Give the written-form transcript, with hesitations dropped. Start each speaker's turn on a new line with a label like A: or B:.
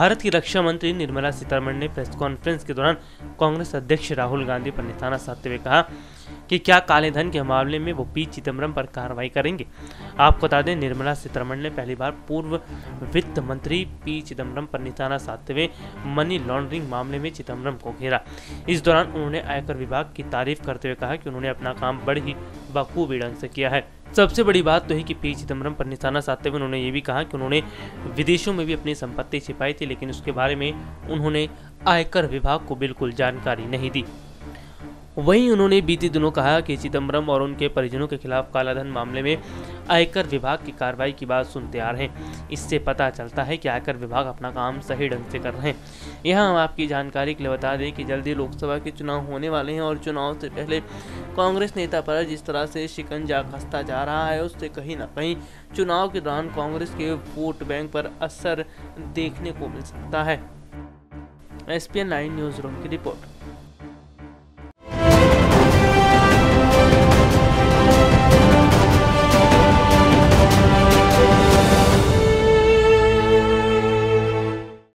A: भारत की रक्षा मंत्री निर्मला सीतारमण ने प्रेस कॉन्फ्रेंस के दौरान कांग्रेस अध्यक्ष राहुल गांधी पर निशाना साधते हुए कहा कि क्या काले धन के मामले में वो पी चिदम्बरम पर कार्रवाई करेंगे। आपको बता दें, निर्मला सीतारमण ने पहली बार पूर्व वित्त मंत्री पी चिदम्बरम पर निशाना साधते हुए मनी लॉन्ड्रिंग मामले में चिदम्बरम को घेरा। इस दौरान उन्होंने आयकर विभाग की तारीफ करते हुए कहा कि उन्होंने अपना काम बड़े ही बखूबी ढंग से किया है। सबसे बड़ी बात तो है कि पी चिदम्बरम पर निशाना साधते हुए उन्होंने ये भी कहा कि उन्होंने विदेशों में भी अपनी संपत्ति छिपाई थी, लेकिन उसके बारे में उन्होंने आयकर विभाग को बिल्कुल जानकारी नहीं दी। वहीं उन्होंने बीते दिनों कहा कि चिदम्बरम और उनके परिजनों के खिलाफ कालाधन मामले में आयकर विभाग की कार्रवाई की बात सुनते आ रहे हैं। इससे पता चलता है कि आयकर विभाग अपना काम सही ढंग से कर रहे हैं। यहाँ हम आपकी जानकारी के लिए बता दें कि जल्दी लोकसभा के चुनाव होने वाले हैं और चुनाव से पहले कांग्रेस नेता पर जिस तरह से शिकंजा कसता जा रहा है, उससे कहीं ना कहीं चुनाव के दौरान कांग्रेस के वोट बैंक पर असर देखने को मिल सकता है। SPN 9 न्यूज़ रूम की रिपोर्ट।